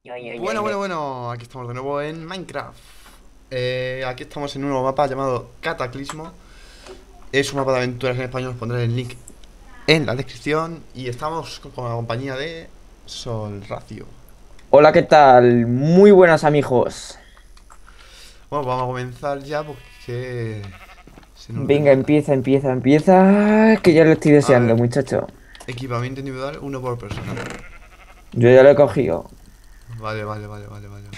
Bueno, aquí estamos de nuevo en Minecraft. Aquí estamos en un nuevo mapa llamado Cataclismo. Es un mapa de aventuras en español, os pondré el link en la descripción. Y estamos con la compañía de Sol Racio. Hola, ¿qué tal? Muy buenas amigos. Bueno, pues vamos a comenzar ya porque se nos Venga, demora. empieza, que ya lo estoy A deseando, ver, muchacho. equipamiento individual, uno por persona. Yo ya lo he cogido. Vale.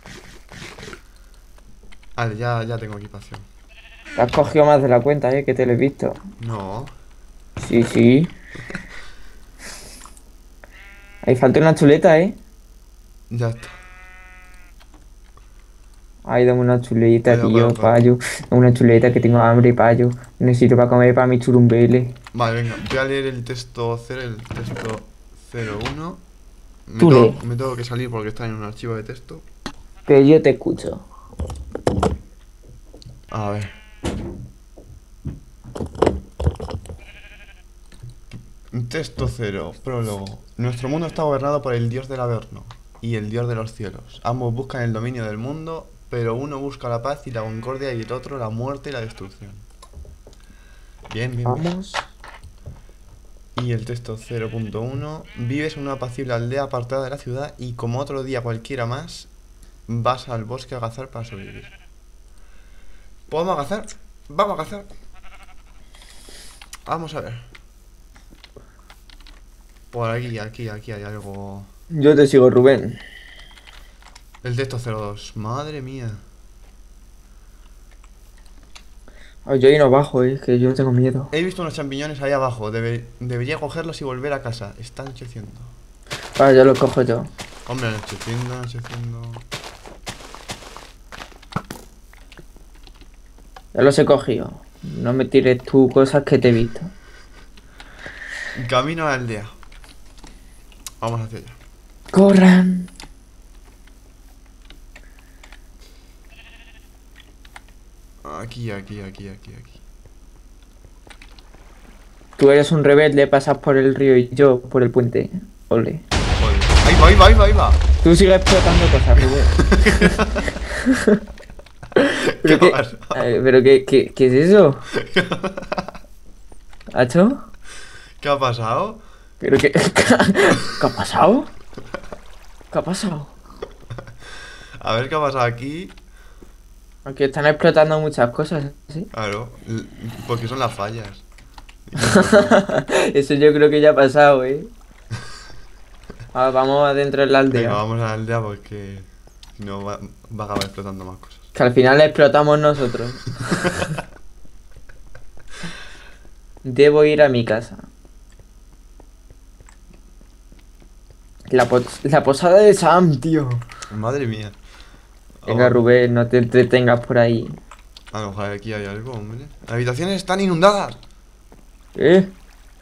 Vale, ya tengo equipación. Te has cogido más de la cuenta, que te lo he visto. No, Sí, sí. Ahí falta una chuleta, ya está. Ay, dame una chuleta, Cuidado, tío, cuidado. payo. Dame una chuleta que tengo hambre, payo. Necesito para comer para mi churumbele. Vale, venga, voy a leer el texto 0, el texto 01. Tú lee, Me tengo que salir porque está en un archivo de texto. que yo te escucho. A ver. Texto 0, prólogo. Nuestro mundo está gobernado por el dios del Averno y el dios de los cielos. Ambos buscan el dominio del mundo, pero uno busca la paz y la concordia y el otro la muerte y la destrucción. Bien. Vamos. Y el texto 0.1. Vives en una apacible aldea apartada de la ciudad y como otro día cualquiera más, vas al bosque a cazar para sobrevivir. ¿Podemos cazar? Vamos a cazar. Vamos a ver. Por aquí hay algo. Yo te sigo, Rubén. El texto 02. Madre mía. Ay, yo ahí no bajo, que yo tengo miedo. He visto unos champiñones ahí abajo. Debería cogerlos y volver a casa. Está anocheciendo. Vale, ya lo cojo yo. Hombre, anocheciendo. Ya los he cogido. No me tires tú cosas que te he visto. Camino a la aldea. Vamos hacia allá. ¡Corran! Aquí. Tú eres un rebelde, pasas por el río y yo por el puente. Ole. Joder. Ahí va. Tú sigues explotando cosas, Rubén. ¿Qué ¿Pero qué? pasa? ¿Qué es eso? ¿Hacho? ¿Qué ha pasado? ¿Pero qué? ¿Qué ha pasado? ¿Qué ha pasado? A ver qué ha pasado aquí. Aquí están explotando muchas cosas, ¿sí? Claro, porque son las fallas. Importante. Eso yo creo que ya ha pasado, ¿eh? Ah, vamos adentro de la Venga, aldea. vamos a la aldea porque si no va a acabar explotando más cosas. Que al final explotamos nosotros. Debo ir a mi casa. La posada de Sam, tío. Madre mía. Venga, Oh, Rubén, no te entretengas por ahí. a lo mejor aquí hay algo, hombre. Las habitaciones están inundadas. ¿Eh?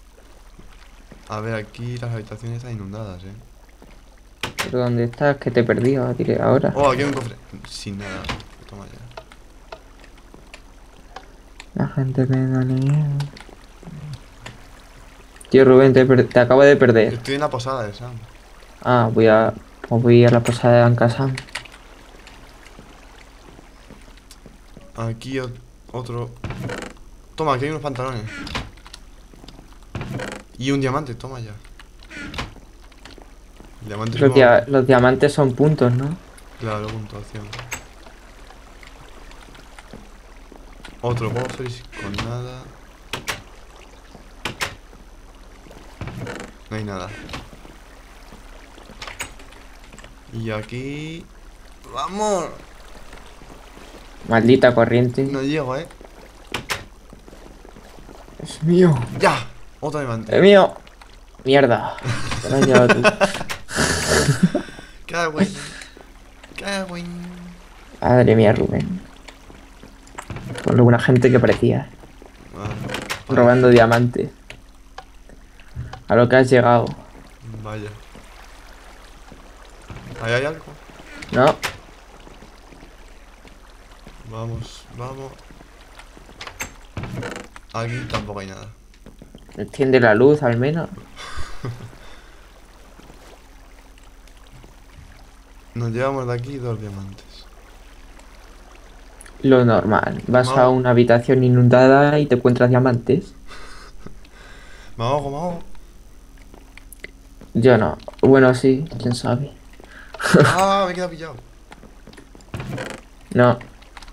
A ver, aquí las habitaciones están inundadas, ¿Pero dónde estás? Que te he perdido, diré ahora. Oh, aquí hay un cofre. Sin nada. Toma ya. La gente me da miedo. Tío, Rubén, te acabo de perder. Estoy en la posada de Sam. Ah, pues voy a la posada de Ancasam. Aquí otro. Toma, aquí hay unos pantalones. Y un diamante, toma ya. El diamante supongo que. Los diamantes son puntos, ¿no? Claro, puntuación. Otro cofre con nada. No hay nada. Y aquí. ¡Vamos! Maldita corriente. No llego, Es mío. ¡Ya! Otro diamante. Es mío. Mierda. Te lo has llevado tú. Cagüín. Cagüín. Madre mía, Rubén. Con lo buena gente que parecía. Vale, Robando parece. diamantes. A lo que has llegado. Vaya. ¿Ahí hay algo? ¿No? Vamos. Aquí tampoco hay nada. Enciende la luz al menos. Nos llevamos de aquí 2 diamantes. Lo normal. Vas a Vamos. una habitación inundada y te encuentras diamantes. Me ahogo, me ahogo. Yo no. Bueno, sí, quién sabe. Ah, me he quedado pillado. No.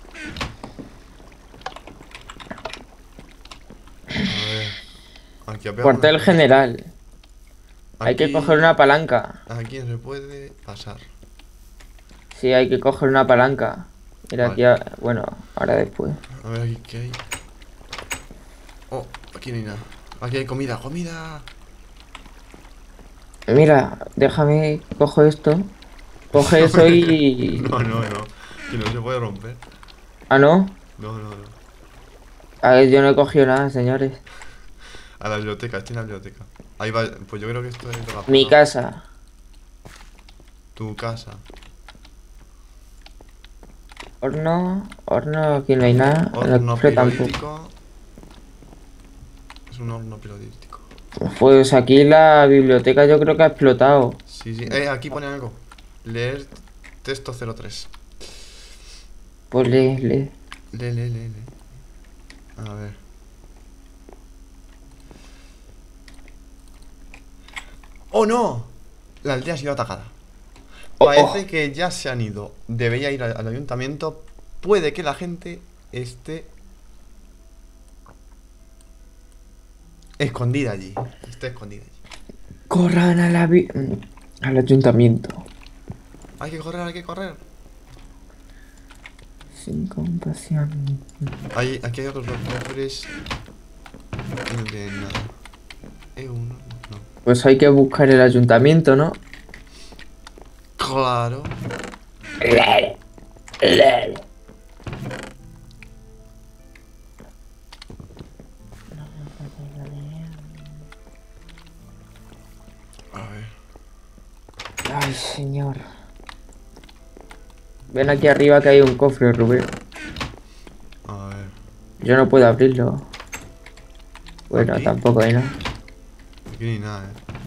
A ver. Aquí apenas Cuartel general. Hay que Aquí- coger una palanca. Aquí no se puede pasar. Sí, hay que coger una palanca. Mira Vale. aquí, bueno, ahora después. A ver aquí qué hay. Oh, aquí no hay nada. Aquí hay comida, comida. Mira, déjame, cojo esto. Coge eso y... No, no, no. Que no se puede romper. Ah, ¿no? No, no, no. A ver, yo no he cogido nada, señores. A la biblioteca, estoy en la biblioteca. Ahí va, pues yo creo que esto es de la Mi zona. casa. Tu casa. Horno, aquí no hay nada. En el Horno cofre tampoco. pirolítico. Es un horno pirolítico. Pues aquí la biblioteca yo creo que ha explotado. Sí, sí. Aquí pone algo. Leer texto 03. Pues lee. Lee. A ver. ¡Oh, no! La aldea ha sido atacada. Oh, Parece oh. que ya se han ido. Debería ir al ayuntamiento. Puede que la gente esté escondida allí. Esté escondida allí. Corran a al ayuntamiento. Hay que correr, hay que correr. Sin compasión. Aquí hay otros dos cofres. No tienen nada. Uno, no. Pues hay que buscar el ayuntamiento, ¿no? Claro. A ver. Ay, señor. Ven aquí arriba que hay un cofre, Rubén. A ver. Yo no puedo abrirlo. Bueno, ¿Aquí? tampoco hay nada. Aquí ni nada,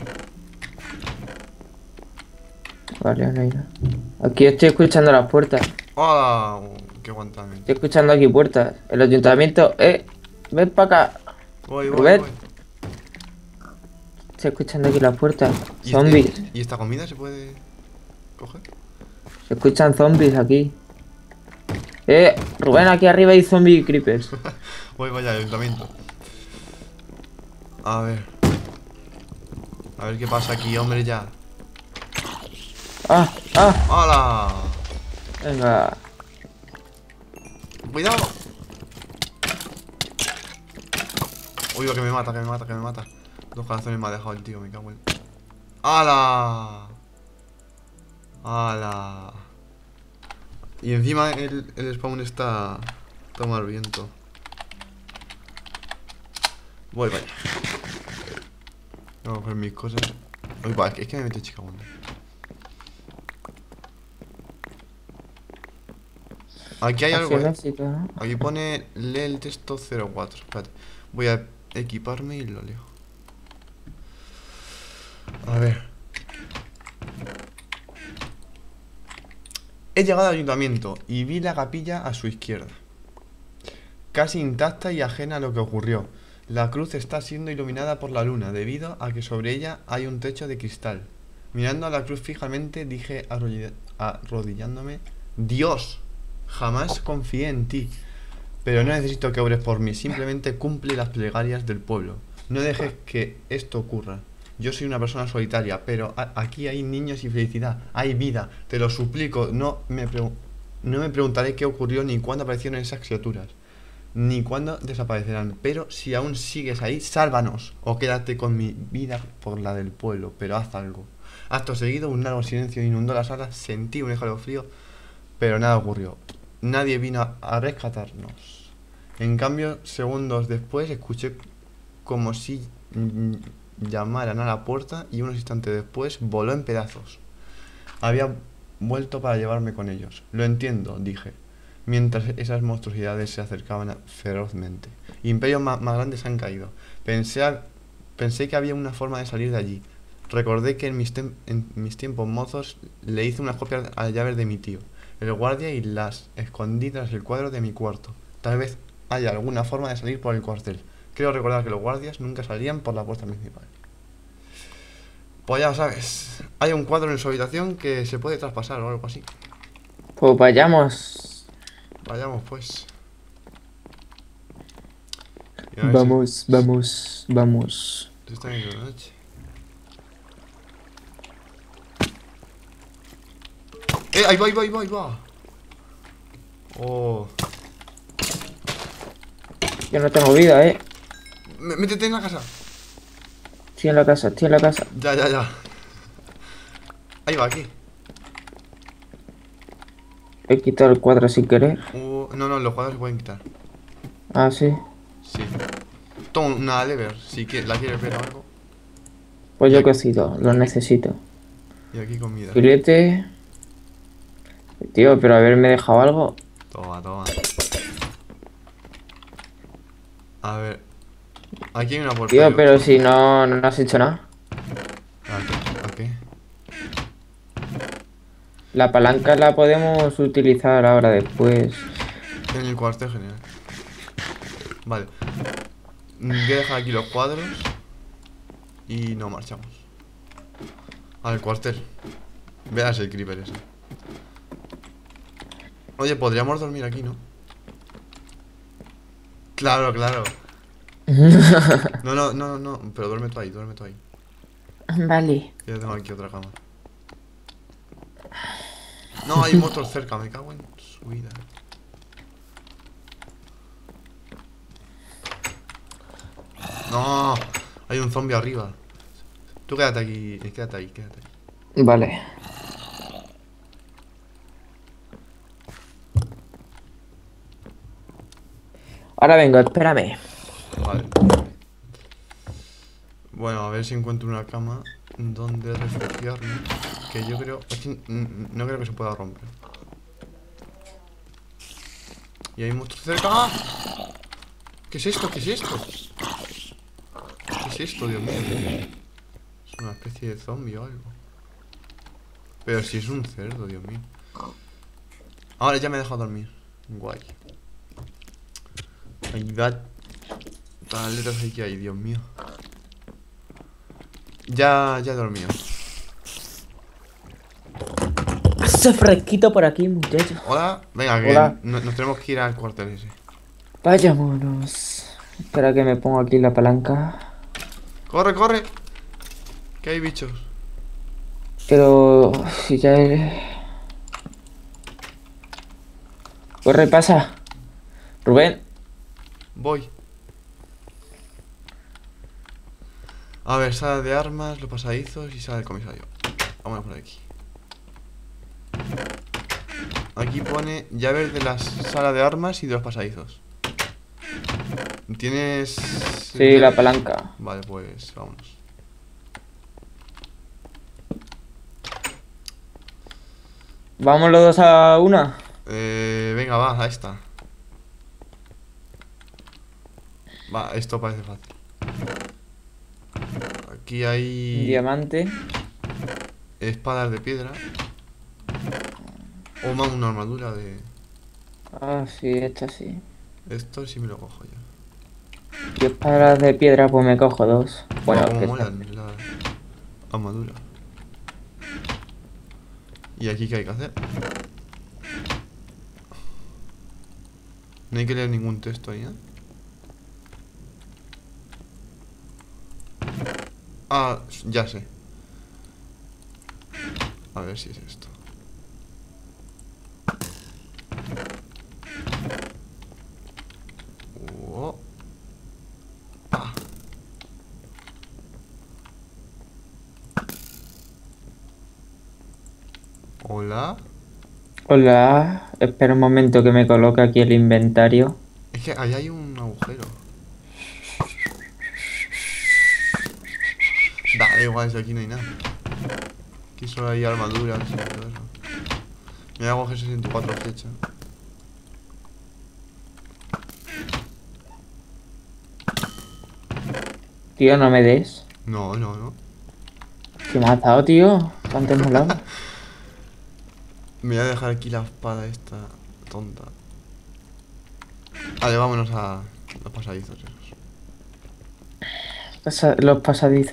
Vale, no hay nada. Aquí estoy escuchando las puertas. ¡Hola! ¡Qué aguantamiento! Estoy escuchando aquí puertas. El ayuntamiento, ven para acá. Voy. Rubén. Estoy escuchando aquí las puertas. ¿Y Zombies. ¿Y esta comida se puede coger? Se escuchan zombies aquí. Rubén, aquí arriba hay zombie creepers. Voy, vaya, ayuntamiento. A ver. A ver qué pasa aquí, hombre, ya. ¡Ah! ¡Hala! Venga. ¡Cuidado! Uy, que me mata. 2 corazones me ha dejado el tío, me cago en... ¡Hala! ¡Hala! Y encima el spawn está... Toma el viento. Voy, vaya. Voy a coger mis cosas. Uy, va, es que me mete chica onda. Aquí hay algo, ¿No? Aquí pone lee el texto 04. Espérate. Voy a equiparme y lo leo. A ver. He llegado al ayuntamiento y vi la capilla a su izquierda, casi intacta y ajena a lo que ocurrió. La cruz está siendo iluminada por la luna, debido a que sobre ella hay un techo de cristal. Mirando a la cruz fijamente, dije arrodillándome: Dios, jamás confié en ti. Pero no necesito que obres por mí, simplemente cumple las plegarias del pueblo. No dejes que esto ocurra. Yo soy una persona solitaria, pero aquí hay niños y felicidad, hay vida. Te lo suplico, no me preguntaré qué ocurrió ni cuándo aparecieron esas criaturas, ni cuándo desaparecerán. Pero si aún sigues ahí, sálvanos, o quédate con mi vida por la del pueblo, pero haz algo. Acto seguido, un largo silencio inundó la sala, sentí un escalofrío, pero nada ocurrió. Nadie vino a rescatarnos. En cambio, segundos después, escuché como si llamaran a la puerta y unos instantes después voló en pedazos. Había vuelto para llevarme con ellos. Lo entiendo, dije, mientras esas monstruosidades se acercaban ferozmente. Imperios más grandes han caído. Pensé que había una forma de salir de allí, Recordé que en mis tiempos mozos le hice unas copias a las llaves de mi tío, el guardia, y las escondí tras el cuadro de mi cuarto. Tal vez haya alguna forma de salir por el cuartel. Creo recordar que los guardias nunca salían por la puerta principal. Pues ya sabes, hay un cuadro en su habitación que se puede traspasar o algo así. Pues vayamos. Vayamos pues. Y a ver Vamos, vamos, vamos. si está bien de noche. Ahí va, ahí va, ahí va, ahí va. Oh. Yo no tengo vida, Métete en la casa. Estoy en la casa, estoy en la casa. Ya, ya, ya. Ahí va, aquí. He quitado el cuadro sin querer. No, no, los cuadros se pueden quitar. Ah, sí. Sí. Toma una lever, si la quieres ver o algo. Pues Y yo aquí, cocido, lo necesito. y aquí comida. Filete. Tío, pero haberme dejado algo. Toma, toma. A ver. Aquí hay una puerta. Tío, pero si no has hecho nada. ¿A qué? La palanca la podemos utilizar ahora después. En el cuartel general. Vale. Voy a dejar aquí los cuadros. Y nos marchamos. Al cuartel. Veas el creeper ese. Oye, podríamos dormir aquí, ¿no? Claro, claro. No, no, no, no. Pero duerme tú ahí, duerme tú ahí. Vale. Yo tengo aquí otra cama. No, hay motos cerca, me cago en su vida. No, hay un zombie arriba. Tú quédate aquí, quédate ahí, quédate ahí. Vale. Ahora vengo, espérame. Vale. Bueno, a ver si encuentro una cama donde refugiarme. Que yo creo... Es que no creo que se pueda romper. Y hay monstruos cerca. ¡Ah! ¿Qué es esto? ¿Qué es esto? ¿Qué es esto, Dios mío? Es una especie de zombie o algo. Pero si es un cerdo, Dios mío. Ahora ya me he dejado dormir. Guay. Ayudad. Paletas hay que hay, Dios mío. Ya he dormido. Hace fresquito por aquí, muchachos. Hola. Venga, que Hola. nos tenemos que ir al cuartel ese. Vayámonos. Espera que me pongo aquí la palanca. ¡Corre, corre! Que hay bichos. Pero si ya eres... Corre, pasa. Rubén. Voy. A ver, sala de armas, los pasadizos y sala del comisario. Vámonos por aquí. Aquí pone llaves de la sala de armas y de los pasadizos. ¿Tienes...? Sí, la palanca. Vale, pues vámonos. ¿Vamos los dos a una? Venga, va, a esta. Va, esto parece fácil. Aquí hay... Diamante. espadas de piedra. O más una armadura de... Ah, sí, esta sí. Esto sí me lo cojo yo. Y espadas de piedra, pues me cojo dos. Bueno, Como que molan la armadura. ¿Y aquí qué hay que hacer? No hay que leer ningún texto ahí, ¿eh? Ah, ya sé. A ver si es esto. Oh. Ah. Hola. Hola, espera un momento que me coloque aquí el inventario. Es que ahí hay un agujero. Da igual si aquí no hay nada. Aquí solo hay armaduras y todo eso. Me voy a coger 64 flechas. Tío, no me des. No, no, no. ¿Qué me has dado, tío? ¿Cuánto hemos molado? Me voy a dejar aquí la espada esta tonta. Vale, vámonos a los pasadizos esos. Los pasadizos.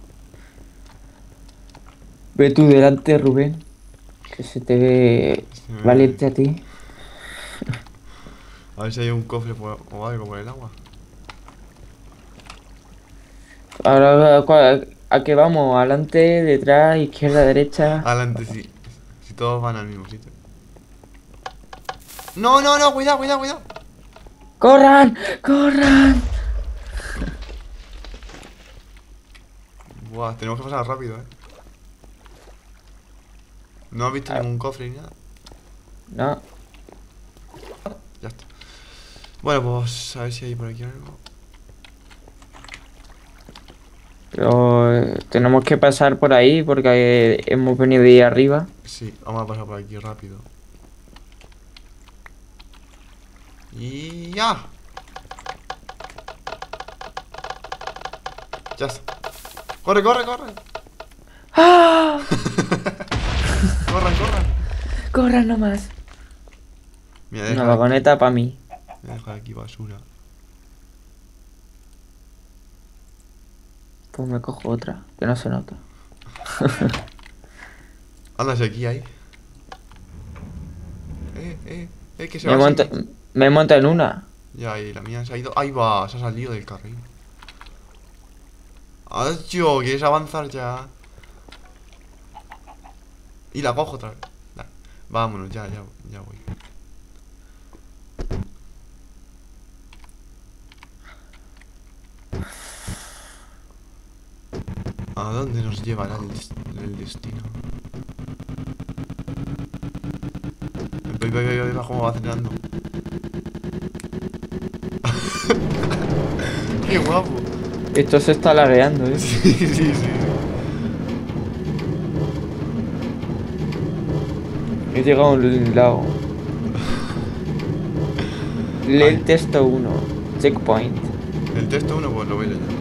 Ve tú delante, Rubén. Que se te ve valiente a ti. A ver si hay un cofre o algo por el agua. Ahora, ¿a qué vamos? ¿Adelante, detrás, izquierda, derecha? Adelante, sí. Si todos van al mismo sitio. No, no, no, cuidado, cuidado, cuidado. ¡Corran! ¡Corran! Buah, tenemos que pasar rápido, No has visto ningún cofre ni nada. No. Ya está. Bueno, pues a ver si hay por aquí algo. Pero tenemos que pasar por ahí porque hemos venido de ahí arriba. Sí, vamos a pasar por aquí rápido. Y ya. Ya está. ¡Corre, corre, corre! ¡Ah! ¡Corran, corran! ¡Corran nomás! Mira, Una vagoneta para mí. Voy a dejar aquí basura. Pues me cojo otra, que no se nota. Anda, si aquí hay. Que se va Me monto en una. Ya, y la mía se ha ido. Ahí va, se ha salido del carril. ¡Acho! ¿Quieres avanzar ya? Y la cojo otra vez. Nah, vámonos, ya voy. ¿A dónde nos llevará el destino? Ve cómo va acelerando. ¡Qué guapo! Esto se está lagueando, ¿eh? Sí. He llegado a un lado. Lee el texto 1. Checkpoint. El texto 1 pues lo voy leyendo.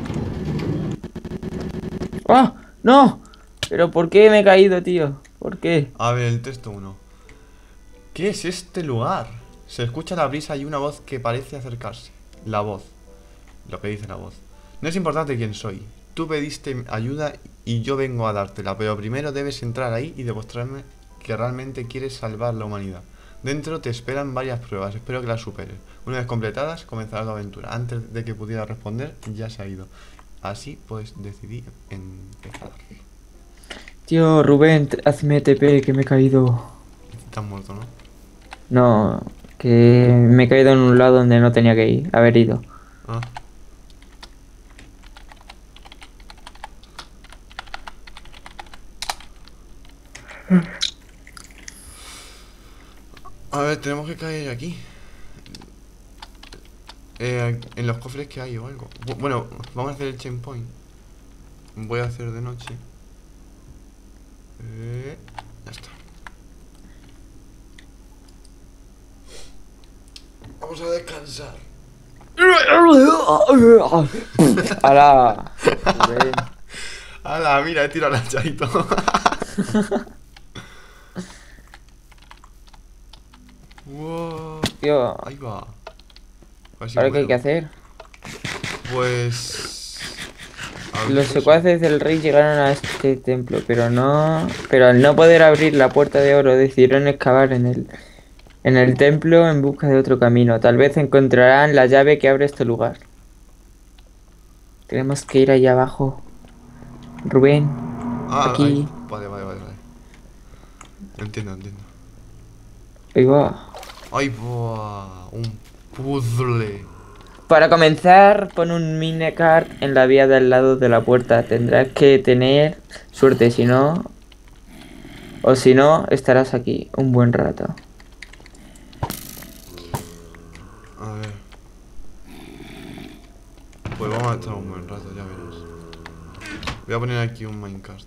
¡Ah! ¡No! ¿Pero por qué me he caído, tío? ¿Por qué? A ver, el texto 1. ¿Qué es este lugar? Se escucha la brisa y una voz que parece acercarse. La voz. Lo que dice la voz. No es importante quién soy. Tú pediste ayuda y yo vengo a dártela, pero primero debes entrar ahí y demostrarme que realmente quieres salvar la humanidad. Dentro te esperan varias pruebas, espero que las superes. Una vez completadas, comenzará tu aventura. Antes de que pudiera responder, ya se ha ido. Así pues decidí empezar. Tío, Rubén, hazme TP, que me he caído. Estás muerto, ¿no? No, que me he caído en un lado donde no tenía que ir, haber ido. Ah. A ver, tenemos que caer aquí. En los cofres que hay o algo. Bueno, vamos a hacer el checkpoint. Voy a hacer de noche. Ya está. Vamos a descansar. ¡Hala! Rubén. ¡Hala! Mira, he tirado la chaito. Wow. Tío, Ahí va. A ver si ¿ahora qué hay puedo. que hacer? Pues... Los secuaces del rey llegaron a este templo, pero al no poder abrir la puerta de oro, decidieron excavar en el templo en busca de otro camino. Tal vez encontrarán la llave que abre este lugar. Tenemos que ir allá abajo. Rubén, aquí. Ahí. Vale. Entiendo. Ahí va. Ay, buah, un puzzle. Para comenzar, pon un minecart en la vía del lado de la puerta. Tendrás que tener suerte, si no estarás aquí un buen rato. A ver. Pues vamos a estar un buen rato, ya verás. Voy a poner aquí un minecart.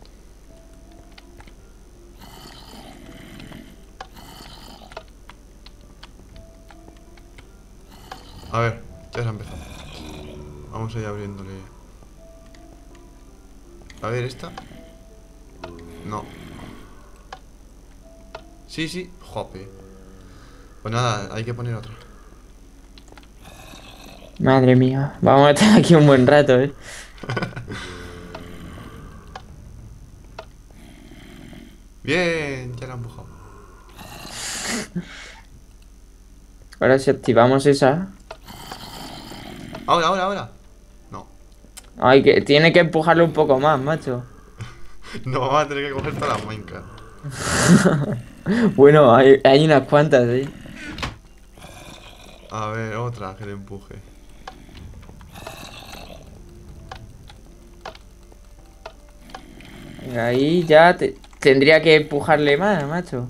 A ver, ya se ha empezado. Vamos a ir abriéndole. A ver, esta. No. Sí, sí. Jope. Pues nada, hay que poner otro. Madre mía, vamos a estar aquí un buen rato, ¿eh? Bien, ya lo he empujado. Ahora si activamos esa... Ahora, ahora, ahora. No. Ay, que tiene que empujarlo un poco más, macho. No vamos a tener que coger todas las Minecraft. Bueno, hay unas cuantas, ¿eh? A ver, otra que le empuje. Venga, ahí ya tendría que empujarle más, macho.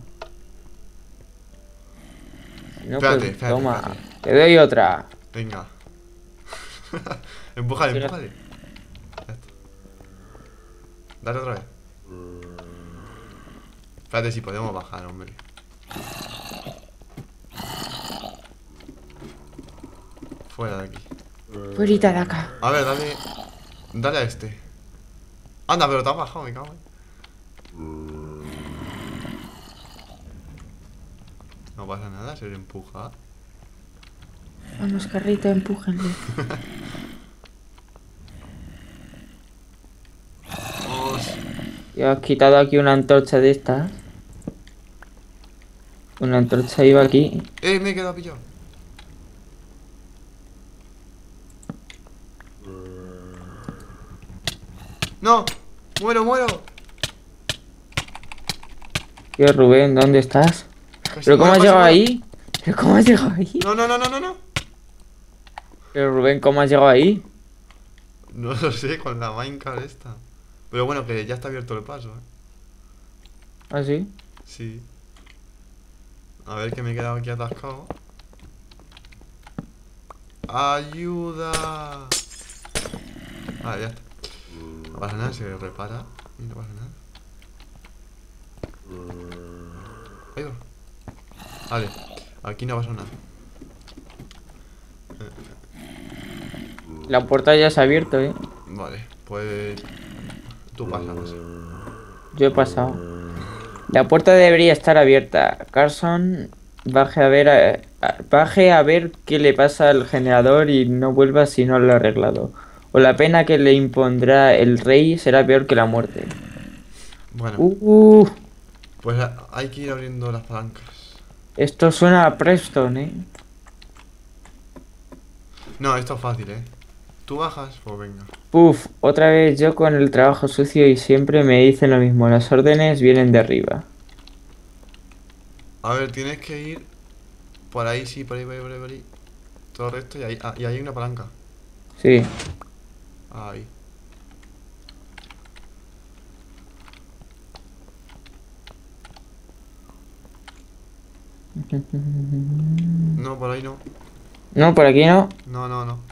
Si no, Espérate, pues espérate, toma. espérate. Te doy otra. Venga. Empújale, Sigue. empújale. Ya está. Dale otra vez. Espérate si podemos bajar, hombre. Fuera de aquí. Fuerita de acá. A ver, dale. Dale a este. Anda, pero te has bajado, me cago en. No pasa nada, se le empuja. Vamos, carrito, empújenle. Vamos. Y has quitado aquí una antorcha de estas. Una antorcha iba aquí. Me he quedado pillado. ¡No! ¡Muero, muero! Tío, Rubén, ¿dónde estás? Casi ¿Pero cómo muero, has casi llegado muero. ahí? ¿Pero cómo has llegado ahí? No, no, no, no, no, no. Pero Rubén, ¿cómo has llegado ahí? No lo sé, con la Minecraft esta. Pero bueno, que ya está abierto el paso, ¿Ah, sí? Sí. A ver que me he quedado aquí atascado. ¡Ayuda! Vale, ya está. No pasa nada, se repara. Y no pasa nada. Ahí va. Vale, aquí no pasa nada. La puerta ya se ha abierto, ¿eh? Vale, pues... Tú pasas. Yo he pasado. La puerta debería estar abierta. Carson, baje a ver qué le pasa al generador y no vuelva si no lo ha arreglado. O la pena que le impondrá el rey será peor que la muerte. Bueno, Uh, pues hay que ir abriendo las palancas. esto suena a Preston, ¿eh? No, esto es fácil, ¿eh? Tú bajas, pues venga. Puf, otra vez yo con el trabajo sucio y siempre me dicen lo mismo. Las órdenes vienen de arriba. A ver, tienes que ir por ahí, sí, por ahí, por ahí, por ahí, por ahí. Todo recto y ahí, y ahí hay una palanca. Sí. Ahí. No, por ahí no. No, por aquí no. No, no, no.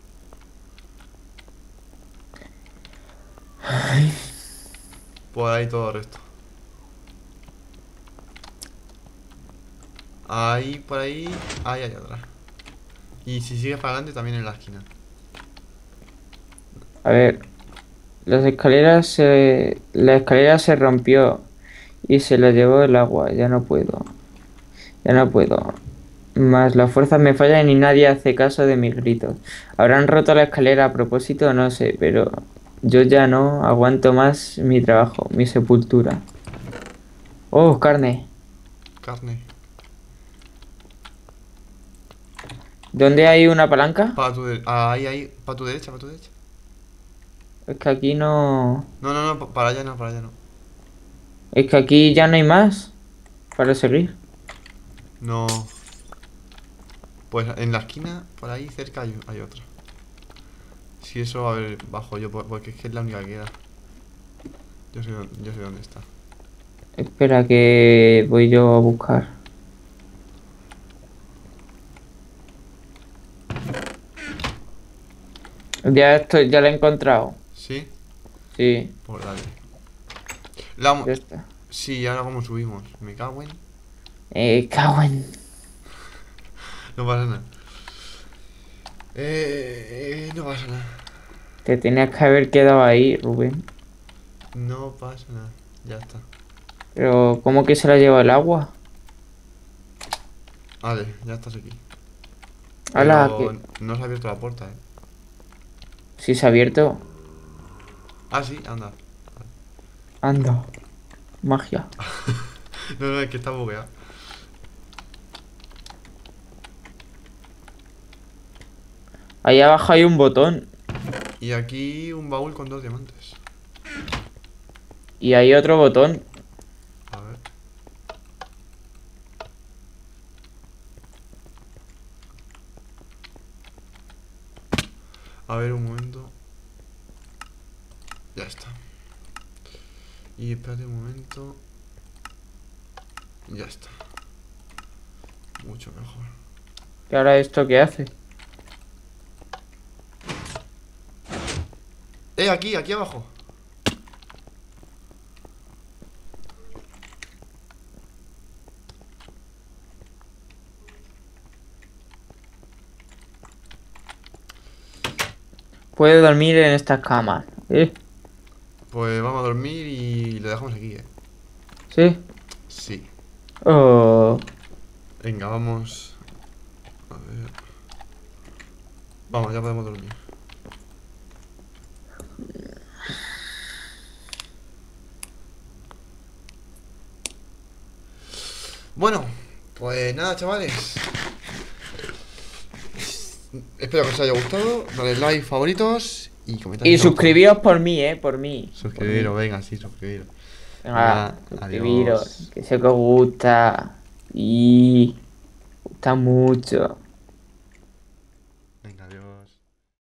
Por ahí todo recto. Ahí, por ahí, ahí hay otra. Y si sigues para adelante también en la esquina. A ver. La escalera se rompió y se la llevó el agua. Ya no puedo. Ya no puedo. Más las fuerzas me fallan y nadie hace caso de mis gritos. ¿Habrán roto la escalera a propósito? No sé, pero yo ya no aguanto más mi trabajo, mi sepultura. Oh, carne. Carne. ¿Dónde hay una palanca? Para tu derecha. Ahí, ahí. Para tu derecha, para tu derecha. Es que aquí no... No, no, no. Para allá no, para allá no. Es que aquí ya no hay más para seguir. No. Pues en la esquina, por ahí cerca hay otra. Si eso, a ver, bajo yo, porque es que es la única que queda. Yo sé dónde está. Espera que voy yo a buscar. Ya la he encontrado. ¿Sí? Sí, Pues dale. ya está. Sí, ahora cómo subimos. Me cago en... Cago en... No pasa nada. No pasa nada. Te tenías que haber quedado ahí, Rubén. No pasa nada. Ya está. Pero, ¿cómo que se la lleva el agua? Vale, ya estás aquí. ¡Hala! Pero Que no se ha abierto la puerta, sí se ha abierto. Ah, sí, anda. Anda. Magia. No, no, es que está bugueado. Ahí abajo hay un botón. Y aquí un baúl con 2 diamantes. Y hay otro botón. A ver. A ver, un momento. Ya está. Y espérate un momento. Ya está. Mucho mejor. ¿Y ahora esto qué hace? Aquí, aquí abajo. Puede dormir en estas camas. Pues vamos a dormir y le dejamos aquí, ¿Sí? Sí. Oh. Venga, vamos. A ver. Vamos, ya podemos dormir. Bueno, pues nada, chavales. Espero que os haya gustado. Dale like, favoritos y comentad. Y suscribíos por mí, por mí. Suscribiros, venga, sí, suscribiros. Venga, Venga, suscribiros. adiós. Que sé que os gusta. Y gusta mucho.